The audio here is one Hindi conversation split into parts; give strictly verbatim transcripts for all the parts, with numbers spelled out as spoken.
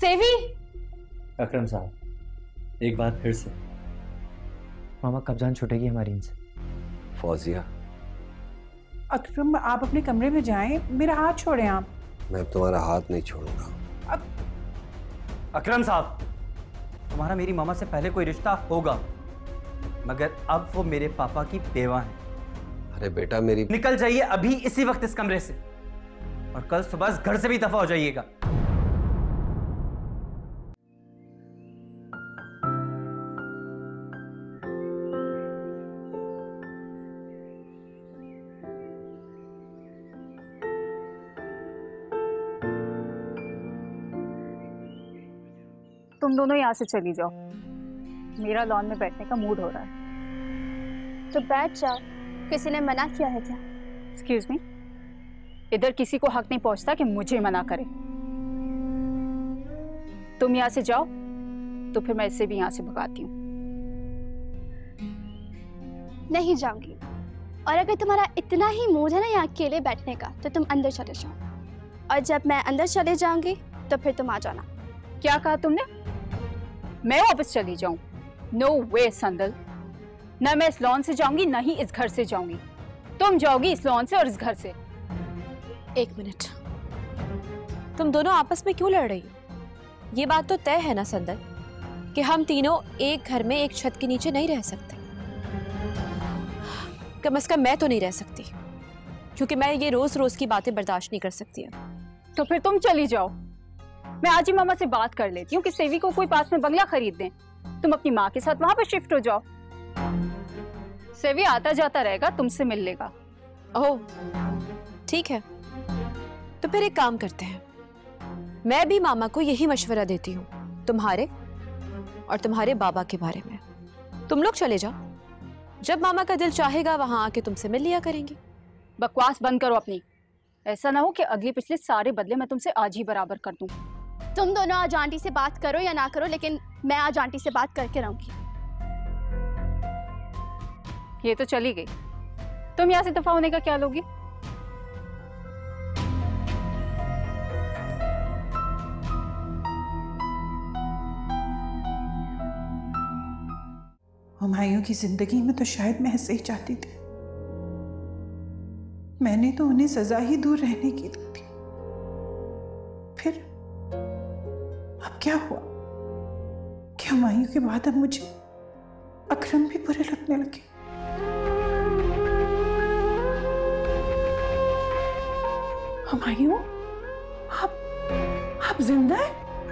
सेवी। अकरम साहब, एक बात फिर से, मामा कब जान छूटेगी हमारी इनसे? फौजिया, अकरम आप अपने कमरे में जाएं, मेरा हाथ छोड़ें आप। मैं तुम्हारा हाथ नहीं छोड़ूंगा। अब... अकरम साहब, तुम्हारा मेरी मामा से पहले कोई रिश्ता होगा, मगर अब वो मेरे पापा की बेवा है। अरे बेटा मेरी... निकल जाइए अभी इसी वक्त इस कमरे से, और कल सुबह घर से भी दफा हो जाइएगा। तुम दोनों यहाँ से चली जाओ, मेरा लॉन में बैठने का मूड हो रहा है। तो बैठ जाओ, किसी ने मना किया है क्या? एक्सक्यूज मी, इधर किसी को हक नहीं पहुंचता कि मुझे मना करे। तुम यहाँ से जाओ तो फिर मैं इसे भी यहाँ से भगाती हूँ। नहीं जाऊंगी, और अगर तुम्हारा इतना ही मूड है ना यहाँ अकेले बैठने का, तो तुम अंदर चले जाओ, और जब मैं अंदर चले जाऊंगी तो फिर तुम आ जाना। क्या कहा तुमने? मैं वापस चली जाऊं? नो वे संदल, ना मैं इस लॉन से जाऊंगी ना ही इस घर से जाऊंगी। तुम जाओगी इस लॉन से और इस घर से। एक मिनट, तुम दोनों आपस में क्यों लड़ रही हो? ये बात तो तय है ना संदल कि हम तीनों एक घर में एक छत के नीचे नहीं रह सकते। कम से कम मैं तो नहीं रह सकती, क्योंकि मैं ये रोज रोज की बातें बर्दाश्त नहीं कर सकती है। तो फिर तुम चली जाओ, मैं आज ही मामा से बात कर लेती हूँ कि सेवी को कोई पास में बंगला खरीद दें। तुम अपनी माँ के साथ वहां पर शिफ्ट हो जाओ, सेवी आता जाता रहेगा, तुमसे मिल लेगा। ओह ठीक है, तो फिर एक काम करते हैं, मैं भी मामा को यही मशवरा देती हूँ तुम्हारे और तुम्हारे बाबा के बारे में। तुम लोग चले जाओ, जब मामा का दिल चाहेगा वहां आके तुमसे मिल लिया करेंगे। बकवास बंद करो अपनी, ऐसा ना हो कि अगले पिछले सारे बदले मैं तुमसे आज ही बराबर कर दूं। तुम दोनों आज आंटी से बात करो या ना करो, लेकिन मैं आज आंटी से बात करके रहूंगी। ये तो चली गई, तुम यहाँ से दफा होने का क्या लोगी? हुमायूं की जिंदगी में तो शायद मैं ऐसे ही चाहती थी, मैंने तो उन्हें सजा ही दूर रहने की दी थी। फिर अब क्या हुआ कि हुमायूं के बाद अब मुझे अकरम भी बुरे लगने लगे। हुमायूं, आप आप जिंदा हैं?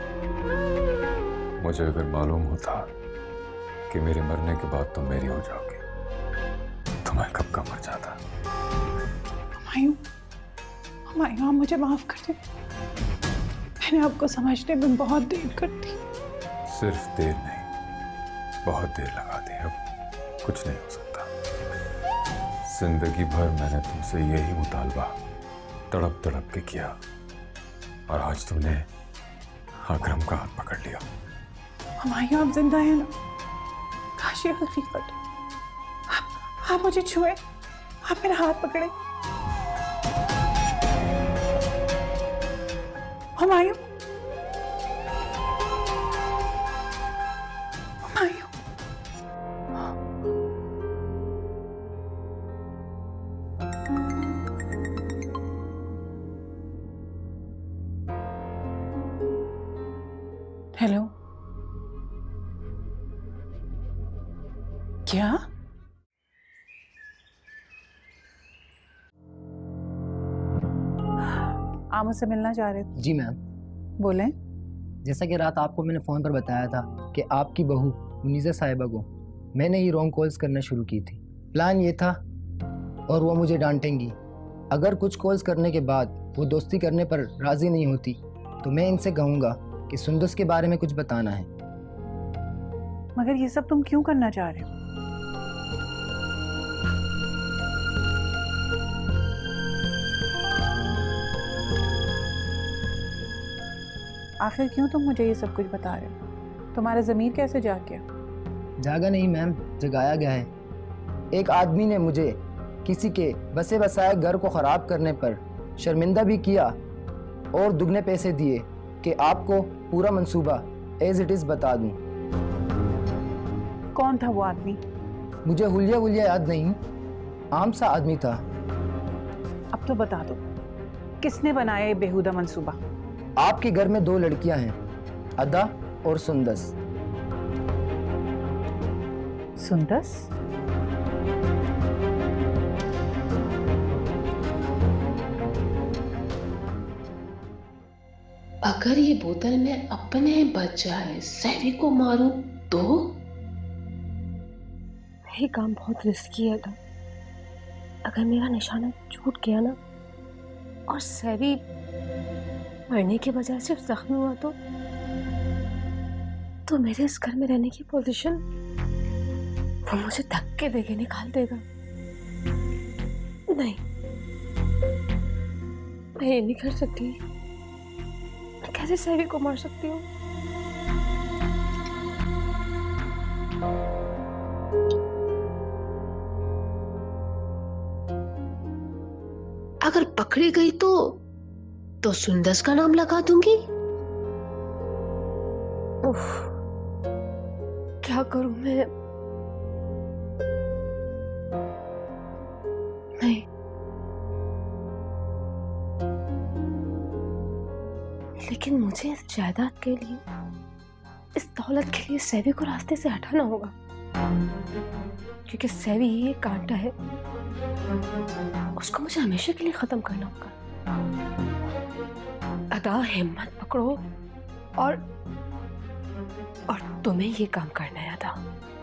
मुझे अगर मालूम होता कि मेरे मरने के बाद तुम मेरी हो जाओगे तो मैं कब का मर जाता। हुमायूं, हुमायूं आप मुझे माफ कर दें, मैंने आपको समझने में बहुत देर कर दी। सिर्फ देर नहीं, बहुत देर लगा दी। अब कुछ नहीं हो सकता। जिंदगी भर मैंने तुमसे यही मुतालबा तड़प तड़प के किया, और आज तुमने अकरम का हाथ पकड़ लिया। हुमायूं आप जिंदा हैं ना? काश ये हकीकत। आप, आप मुझे छुए, आप मेरा हाथ पकड़े। हुमायूं, हुमायूं, हेलो, क्या? आप मुझसे मिलना चाह रहे थे? जी मैम। बोलें। जैसा कि रात आपको मैंने फ़ोन पर बताया था कि आपकी बहू मुनीज़ा साहिबा को मैंने ही रॉन्ग कॉल्स करना शुरू की थी। प्लान ये था, और वो मुझे डांटेंगी अगर कुछ कॉल्स करने के बाद वो दोस्ती करने पर राज़ी नहीं होती, तो मैं इनसे कहूँगा कि सुंदस के बारे में कुछ बताना है। मगर ये सब तुम क्यों करना चाह रहे हो? आखिर क्यों तुम मुझे ये सब कुछ बता रहे हो? तुम्हारा ज़मीर कैसे जाग गया? जागा नहीं मैम, जगाया गया है। एक आदमी ने मुझे किसी के बसे बसाए घर को ख़राब करने पर शर्मिंदा भी किया और दुगने पैसे दिए, कि आपको पूरा मंसूबा एज इट इज बता दूं। कौन था वो आदमी? मुझे हुलिया हुलिया याद नहीं, आम सा आदमी था। अब तो बता दो, किसने बनाया ये बेहुदा मंसूबा? आपके घर में दो लड़कियां हैं, अदा और सुंदस। सुंदस? अगर ये बोतल में अपने बजाय सैवी को मारूं तो? ये काम बहुत रिस्की है। अगर मेरा निशाना छूट गया ना और सैवी मरने के बजाय सिर्फ जख्मी हुआ तो तो मेरे इस घर में रहने की पोजीशन वो मुझे धक्के देके निकाल देगा। नहीं, मैं ये नहीं कर सकती। मैं कैसे सैवी को मार सकती हूँ? अगर पकड़ी गई तो तो सुंदस का नाम लगा दूंगी। उफ, क्या करूं मैं? नहीं, लेकिन मुझे इस जायदाद के लिए, इस दौलत के लिए सैवी को रास्ते से हटाना होगा, क्योंकि सैवी ये कांटा है, उसको मुझे हमेशा के लिए खत्म करना होगा। अदा, हिम्मत पकड़ो और और तुम्हें ये काम करना है अदा।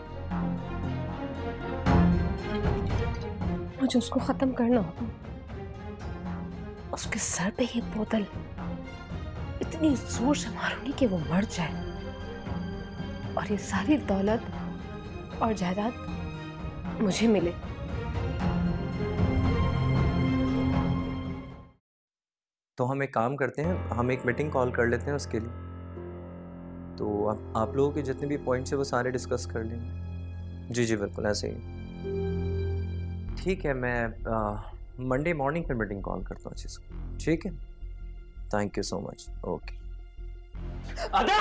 मुझे उसको खत्म करना होगा। उसके सर पे ये बोतल इतनी जोर से मारूंगी कि वो मर जाए और ये सारी दौलत और जायदाद मुझे मिले। तो हम एक काम करते हैं, हम एक मीटिंग कॉल कर लेते हैं उसके लिए। तो आप आप लोगों के जितने भी पॉइंट्स हैं वो सारे डिस्कस कर लेंगे। जी जी बिल्कुल ऐसे ही। ठीक है, मैं मंडे मॉर्निंग पर मीटिंग कॉल करता हूँ अच्छे से। ठीक है, thank you so much. Okay. Ada!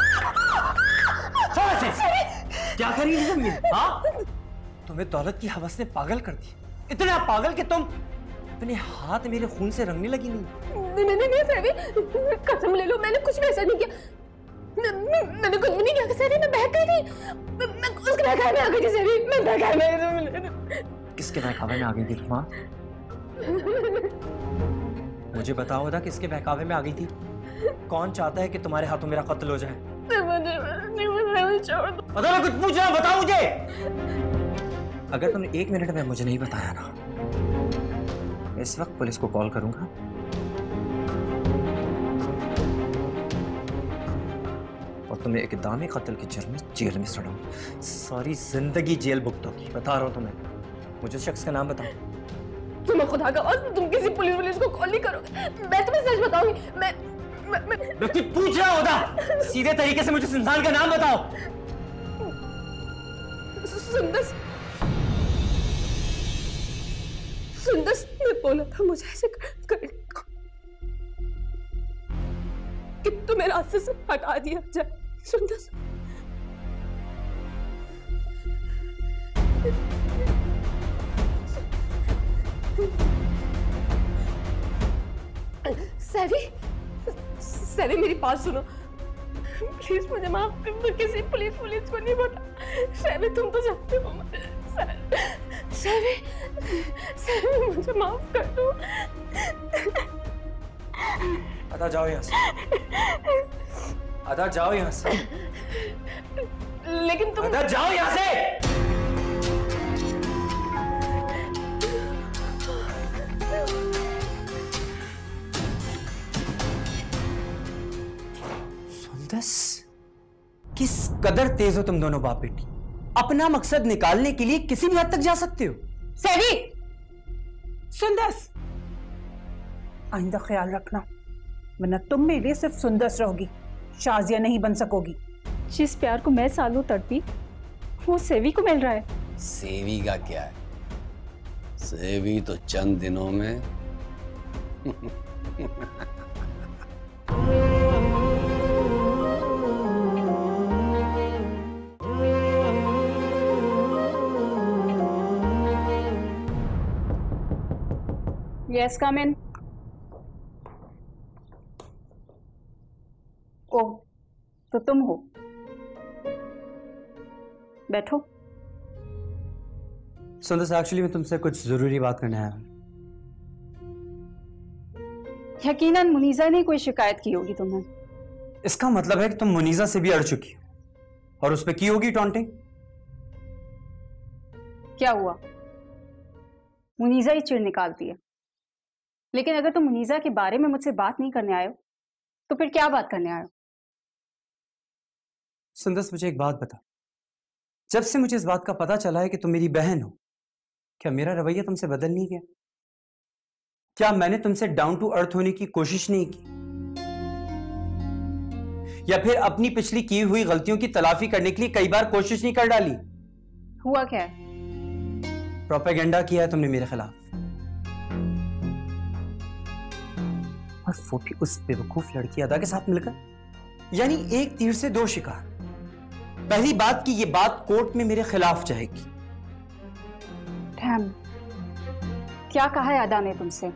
क्या करी थी तुम ये? हाँ? तुम्हें दौलत की हवस ने पागल कर दी, इतना पागल कि तुम अपने हाथ मेरे खून से रंगने लगी। नहीं नहीं नहीं नहीं सैवी, कसम ले लो, मैंने कुछ भी ऐसा नहीं किया। मैं, मैं, मैंने कुछ भी नहीं किया सैवी, मैं बहक गई थी। मैं, मैं उसके बहकावे में आ गई थी सैवी, मैं बहकावे में। किसके बहकावे में आ गई थी तुम? मुझे बताओ था किसके बहकावे में आ गई थी? कौन चाहता है कि तुम्हारे हाथों मेरा कत्ल हो जाए? छोड़ दो। पता मैं कुछ पूछ रहा हूँ, बताओ मुझे। अगर तुमने एक मिनट में मुझे नहीं बताया ना, इस वक्त पुलिस को कॉल करूंगा और तुम्हें एकदम कत्ल के जुर्म में जेल में सड़ाऊंगा। सारी जिंदगी जेल भुगतोगी, बता रहा हूं तुम्हें। मुझे शख्स का नाम बताओ। तुम खुदा का वास्ता तुम किसी पुलिस पुलिस को कॉल नहीं करोगे। मैं तुम्हें सच बताऊंगी। मैं मैं मैं, मैं कुछ पूछ रहा होता, सीधे तरीके से मुझे इंसान का नाम बताओ। सुंदस सुंदस ने बोला था मुझे ऐसे करने को कि तुम्हें रास्ते से हटा दिया जाए। सुंदस सैवी, सैवी मेरी बात सुनो प्लीज, मुझे माफ कर दो। किसी पुलिस पुलिस को नहीं बता। सैवी तुम तो जानते हो। सैवी सैवी मुझे माफ कर दो। अदा जाओ यहाँ से, अदा जाओ यहाँ से। लेकिन तुम अदा जाओ यहाँ से। किस कदर तेज हो तुम दोनों बाप बेटी। अपना मकसद निकालने के लिए किसी भी हद तक जा सकते हो। सैवी, सुंदस, आइंदा ख्याल रखना, वरना तुम मेरे लिए सिर्फ सुंदस रहोगी, शाजिया नहीं बन सकोगी। जिस प्यार को मैं सालों तड़पी वो सेवी को मिल रहा है। सेवी का क्या है? सेवी तो चंद दिनों में यस कम इन। ओह, तो तुम हो, बैठो। सुंदर, एक्चुअली मैं तुमसे कुछ जरूरी बात करने आया हूँ। यकीनन मुनीजा ने कोई शिकायत की होगी तुम्हें। इसका मतलब है कि तुम मुनीजा से भी अड़ चुकी हो और उस पर की होगी टॉन्टिंग। क्या हुआ? मुनीजा ही चिढ़ निकालती है, लेकिन अगर तुम मुनीजा के बारे में मुझसे बात नहीं करने आए हो तो फिर क्या बात करने आए हो? सुंदर, मुझे एक बात बता, जब से मुझे इस बात का पता चला है कि तुम मेरी बहन हो, क्या मेरा रवैया तुमसे बदल नहीं गया? क्या मैंने तुमसे डाउन टू अर्थ होने की कोशिश नहीं की, या फिर अपनी पिछली की हुई गलतियों की तलाफी करने के लिए कई बार कोशिश नहीं कर डाली? हुआ क्या है? प्रोपेगेंडा किया है तुमने मेरे खिलाफ, और वो भी उस बेवकूफ लड़की अदा के साथ मिलकर। यानी एक तीर से दो शिकार। पहली बात की ये बात कोर्ट में मेरे खिलाफ जाएगी। डैम, क्या कहा है अदा ने तुमसे?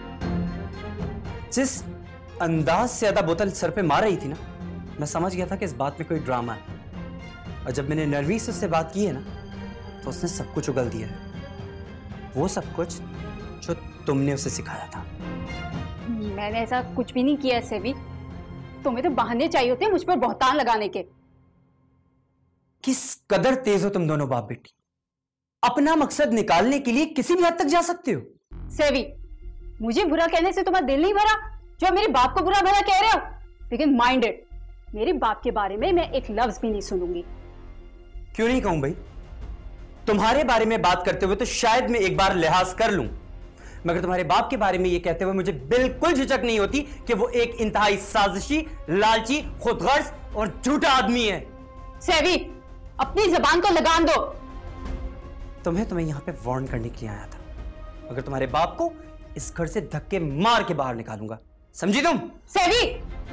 जिस अंदाज से अदा बोतल सर पे मार रही थी ना, मैं समझ गया था कि इस बात में कोई ड्रामा है। और जब मैंने नरमी से उससे बात की है ना, तो उसने सब कुछ उगल दिया है, वो सब कुछ जो तुमने उसे सिखाया था। मैंने ऐसा कुछ भी नहीं किया है सेवी। तुम्हें तो बहाने चाहिए होते हैं मुझ पर बहतान लगाने के। किस कदर तेज हो तुम दोनों बाप बेटी। अपना मकसद निकालने के लिए किसी भी हद तक जा सकते हो। सेवी, मुझे बुरा कहने से तुम्हारा दिल नहीं भरा जो मेरे बाप को बुरा भला कह रहे हो? लेकिन माइंड इट, मेरे बाप के बारे में मैं एक लफ्ज भी नहीं सुनूंगी। क्यों नहीं कहूं भाई? तुम्हारे बारे में बात करते हुए तो शायद मैं एक बार लिहाज कर लूं, मगर तुम्हारे बाप के बारे में यह कहते हुए मुझे बिल्कुल झिझक नहीं होती कि वो एक इंतहाई साजिशी, लालची, खुदगर्ज और झूठा आदमी है। सेवी, अपनी जबान को लगाम दो। तुम्हें तुम्हें यहां पे वार्न करने के लिए आया था, मगर तुम्हारे बाप को इस घर से धक्के मार के बाहर निकालूंगा, समझी तुम? सेवी!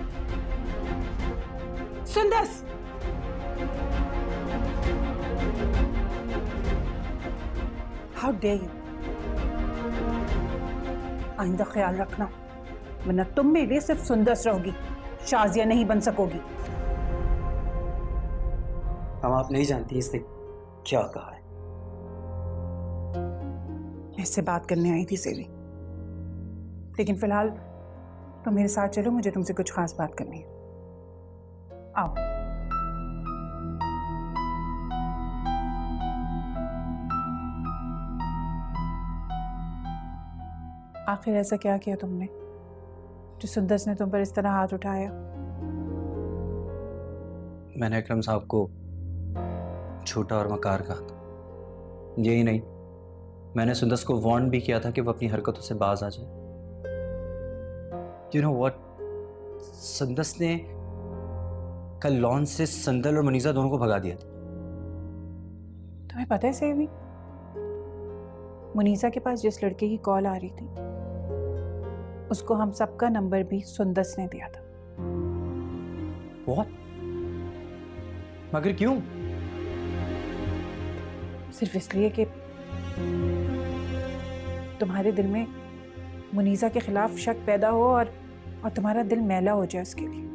सुंदर, हाउ डेयर यू। आइंदा ख्याल रखना, वरना तुम मेरे लिए सिर्फ सुंदर रहोगी, शाजिया नहीं बन सकोगी। हम आप नहीं जानती इसने क्या कहा है। इससे बात करने आई थी सेवी, लेकिन फिलहाल तुम मेरे साथ चलो, मुझे तुमसे कुछ खास बात करनी है। आओ। आखिर ऐसा क्या किया तुमने जो सुंदर ने तुम पर इस तरह हाथ उठाया? मैंने अकरम साहब को छोटा और मकार कहा था। यही नहीं, मैंने सुंदर को वार्न भी किया था कि वो अपनी हरकतों से बाज आ जाए। यू नो व्हाट, सुंदर ने कल लॉन से संदल और मुनीजा दोनों को भगा दिया था। तुम्हें पता है सेवी, मुनीजा के पास जिस लड़के की कॉल आ रही थी, उसको हम सबका नंबर भी सुंदर ने दिया था। What? मगर क्यों? सिर्फ इसलिए कि तुम्हारे दिल में मुनीजा के खिलाफ शक पैदा हो और और तुम्हारा दिल मैला हो जाए उसके लिए।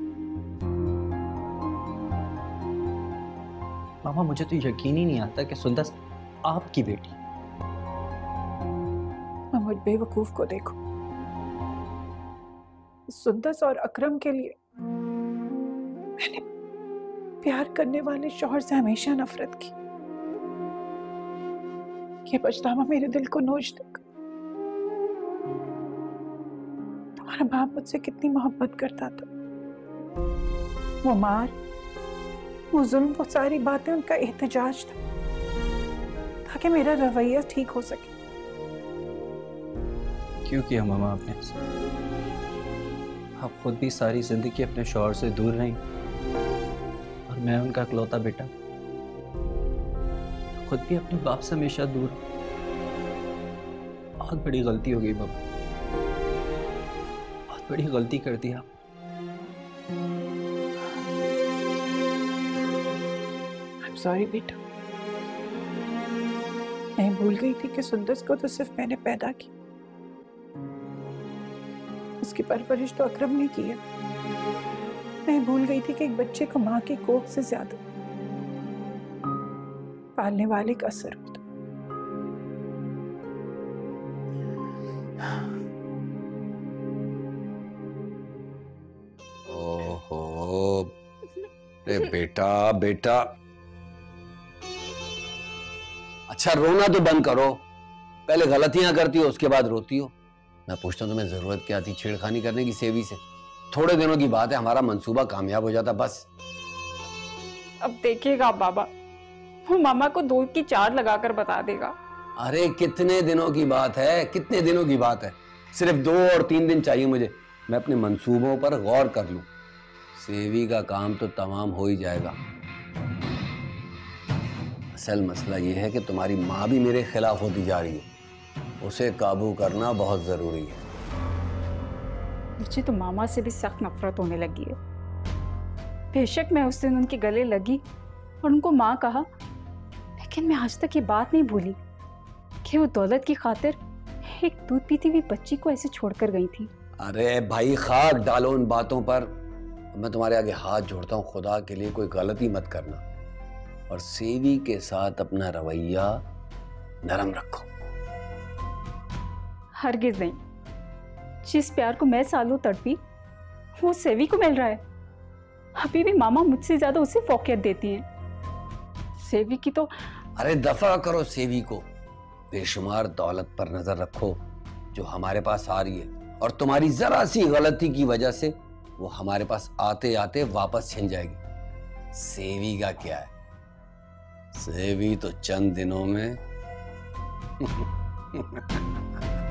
मामा, मुझे तो यकीन ही नहीं आता कि सुंदर आपकी बेटी। महमूद बेवकूफ को देखो, सुंदर और अकरम के लिए मैंने प्यार करने वाले शौहर से हमेशा नफरत की। ये पछतावा मेरे दिल को नोच देगा। तुम्हारा बाप मुझसे कितनी मोहब्बत करता था, वो मार, वो जुल्म, वो सारी बातें उनका एहतजाज था ताकि मेरा रवैया ठीक हो सके। क्यों किया मामा आपने? आप खुद भी सारी जिंदगी अपने शौहर से दूर रही और मैं उनका इकलौता बेटा, खुद भी अपने बाप से हमेशा दूर। बहुत बड़ी गलती हो गई बाबा, बहुत बड़ी गलती कर दी आप। I'm sorry बेटा, मैं भूल गई थी कि सुंदर को तो सिर्फ मैंने पैदा किया, उसकी परवरिश तो अकरम ने की है। मैं भूल गई थी कि एक बच्चे को माँ की कोख से ज्यादा पालने वाले का असर होता। ओहो, अरे बेटा बेटा, अच्छा रोना तो बंद करो। पहले गलतियां करती हो, उसके बाद रोती हो। मैं पूछता हूँ तुम्हें जरूरत क्या थी छेड़खानी करने की सेवी से? थोड़े दिनों की बात है, हमारा मंसूबा कामयाब हो जाता बस। अब देखिएगा बाबा, वो मामा को दो की चार लगाकर बता देगा। अरे कितने दिनों की बात है, कितने दिनों की बात है? सिर्फ दो और तीन दिन चाहिए मुझे, मैं अपने मंसूबों पर गौर कर लूं। सेवी का काम तो तमाम हो ही जाएगा। असल मसला यह है कि तुम्हारी माँ भी मेरे खिलाफ होती जा रही है, उसे काबू करना बहुत जरूरी है। मुझे तो मामा से भी सख्त नफरत होने लगी है। बेशक मैं उस दिन उनके गले लगी और उनको माँ कहा, लेकिन मैं आज तक ये बात नहीं भूली कि वो दौलत की खातिर एक दूध पीती हुई बच्ची को ऐसे छोड़कर गई थी। अरे भाई खाक डालो उन बातों पर। मैं तुम्हारे आगे हाथ जोड़ता हूँ, खुदा के लिए कोई गलती मत करना और सेवी के साथ अपना रवैया नरम रखो। हरगिज नहीं। जिस प्यार को मैं सालों तड़पी वो सेवी को मिल रहा है। अभी भी मामा मुझसे ज्यादा उसे फौकियत देती हैं। सेवी की तो अरे दफा करो सेवी को। बेशुमार दौलत पर नजर रखो जो हमारे पास आ रही है, और तुम्हारी जरा सी गलती की वजह से वो हमारे पास आते आते वापस छिन जाएगी। सेवी का क्या है, सेवी तो चंद दिनों में